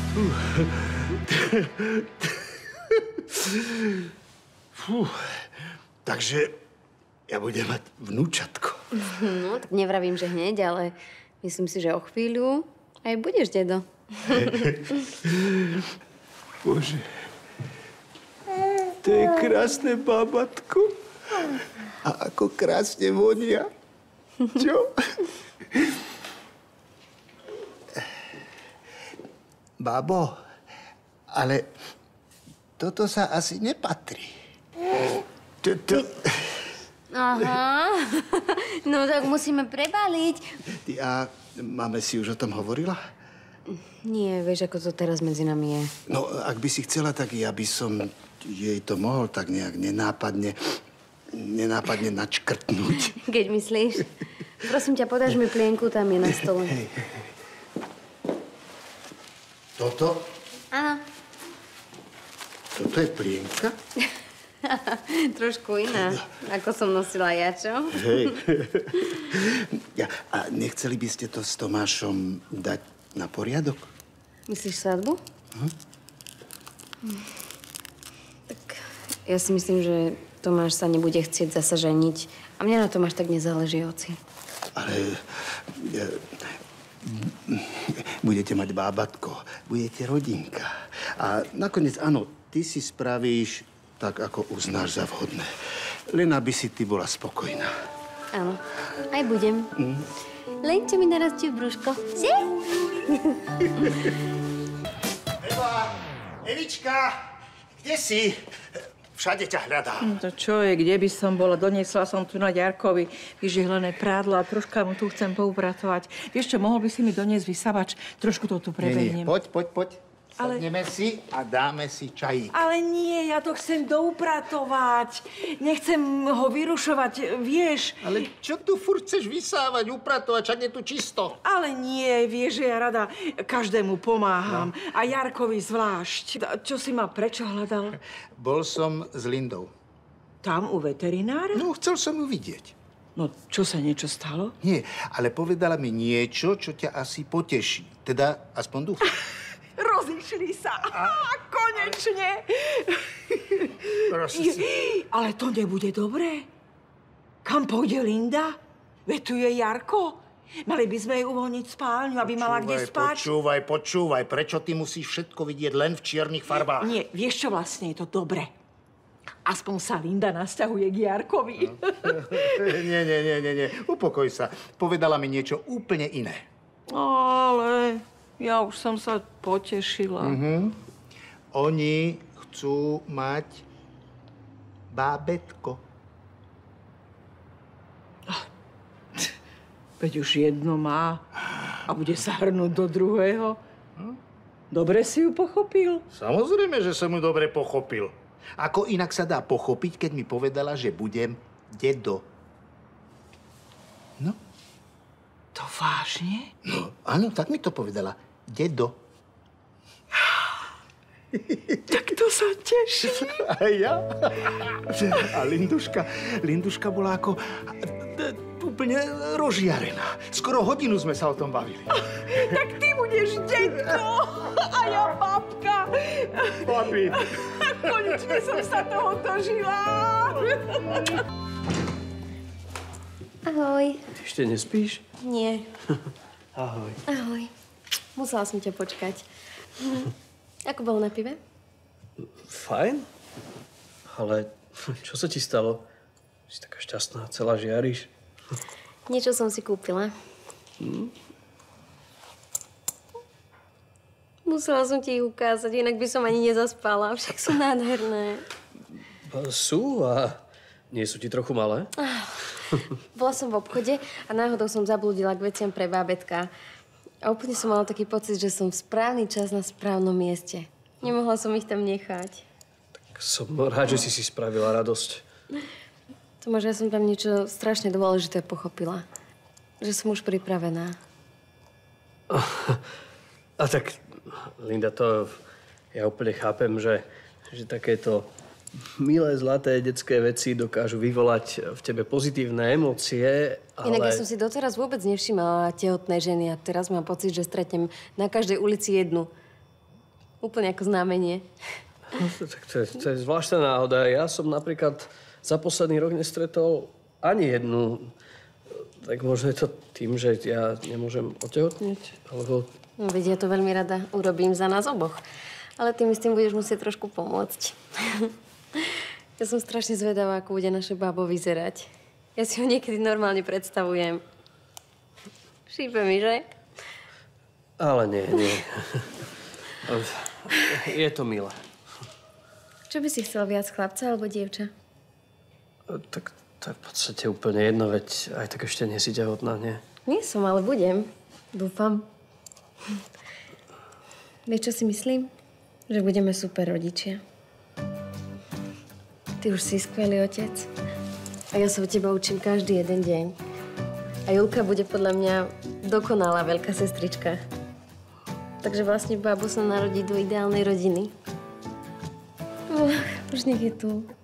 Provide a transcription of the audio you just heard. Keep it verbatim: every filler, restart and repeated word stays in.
Fú, takže ja budem mať vnúčatko. No, tak nevravím, že hneď, ale myslím si, že o chvíľu aj budeš dedo. Bože, to je krásne bábatko. A ako krásne vonia. Čo? Bábo, ale toto sa asi nepatrí. Toto... Aha, no tak musíme prebaliť. Ty, a máme si už o tom hovorila? Nie, vieš, ako to teraz medzi nami je. No, ak by si chcela, tak ja by som jej to mohol tak nejak nenápadne, nenápadne načkrtnúť. Keď myslíš? Prosím ťa, podáš mi plienku, tam je na stole. Hej, hej. Toto? Áno. Toto je plienka? Trošku iná, ako som nosila ja, čo? Hej. Ja, a nechceli by ste to s Tomášom dať na poriadok? Myslíš svadbu? Hm? Tak ja si myslím, že Tomáš sa nebude chcieť zasa ženiť. A mne na tom až tak nezáleží, oci. Ale... Ja, budete mať bábatko, budete rodinka. A nakoniec, áno, ty si spravíš tak, ako uznáš za vhodné. Len aby si ty bola spokojná. Áno, aj budem. Mm. Len čo mi narastie brúško. Si? Eva! Evička! Kde si? Všade ťa hľadám. No to čo je, kde by som bola? Doniesla som tu na Ďarkovi vyžihlené prádlo a troška mu tu chcem poupratovať. Vieš čo, mohol by si mi doniesť vysavač? Trošku to tu prebehnem. Nie, nie, poď, poď, poď. Ale... Sadneme si a dáme si čajík. Ale nie, ja to chcem doupratovať. Nechcem ho vyrušovať, vieš. Ale čo tu furt chceš vysávať, upratovať, však je tu čisto. Ale nie, vieš, že ja rada každému pomáham. No. A Jarkovi zvlášť. Čo si ma prečo hľadal? Bol som s Lindou. Tam u veterinára? No, chcel som ju vidieť. No, čo sa niečo stalo? Nie, ale povedala mi niečo, čo ťa asi poteší. Teda, aspoň dúfam. Rozišli sa. A... Konečne. Prosím. Ale to nebude dobré. Kam pôjde Linda? Veď tu je Jarko. Mali by sme jej uvoľniť spálňu, aby počúvaj, mala kde spať. Počúvaj, počúvaj. Prečo ty musíš všetko vidieť len v čiernych farbách? Nie, vieš čo, vlastne je to dobre. Aspoň sa Linda nasťahuje k Jarkovi. No. nie, nie, nie, nie, nie. Upokoj sa. Povedala mi niečo úplne iné. Ale... Ja už som sa potešila. Mm-hmm. Oni chcú mať bábätko. Veď už jedno má a bude sa hrnúť do druhého. Hm? Dobre si ju pochopil? Samozrejme, že som ju dobre pochopil. Ako inak sa dá pochopiť, keď mi povedala, že budem dedo. No. To vážne? No, áno, tak mi to povedala. Dedo. Tak to sa teším. A ja. A Linduška, Linduška bola ako úplne rozžiarená. Skoro hodinu sme sa o tom bavili. Tak ty budeš detko a ja babka. Papi. Konečne som sa toho dožila. Ahoj. Ešte nespíš? Nie. Ahoj. Ahoj. Musela som ťa počkať. Ako bolo na pive? Fajn. Ale čo sa ti stalo? Si taká šťastná, celá žiariš. Niečo som si kúpila. Hm? Musela som ti ich ukázať, inak by som ani nezaspala. Však sú nádherné. Sú a nie sú ti trochu malé? Bola som v obchode a náhodou som zablúdila k veciam pre bábätka. A úplne som mala taký pocit, že som v správny čas na správnom mieste. Nemohla som ich tam nechať. Tak som rád, že si si spravila radosť. Tomáš, ja som tam niečo strašne dôležité pochopila. Že som už pripravená. A, a tak, Linda, to ja úplne chápem, že, že takéto milé, zlaté detské veci dokážu vyvolať v tebe pozitívne emócie, ale... Inak ja som si doteraz vôbec nevšimala tehotné ženy a teraz mám pocit, že stretnem na každej ulici jednu. Úplne ako znamenie. No, tak to je, to je zvláštna náhoda. Ja som napríklad za posledný rok nestretol ani jednu. Tak možno je to tým, že ja nemôžem otehotnieť? Alebo... No, veď ja to veľmi rada urobím za nás oboch. Ale ty mi s tým budeš musieť trošku pomôcť. Ja som strašne zvedavá, ako bude naše bábo vyzerať. Ja si ho niekedy normálne predstavujem. Šípe mi, že? Ale nie, nie. Je to milé. Čo by si chcel viac, chlapca alebo dievča? Tak to je v podstate úplne jedno, veď aj tak ešte nie si tehotná, nie? Nie som, ale budem. Dúfam. Vieš, čo si myslím? Že budeme super rodičia. Ty už si skvelý otec. A ja sa od teba učím každý jeden deň. A Julka bude podľa mňa dokonalá veľká sestrička. Takže vlastne bábo sa narodí do ideálnej rodiny. Oh, už nech je tu.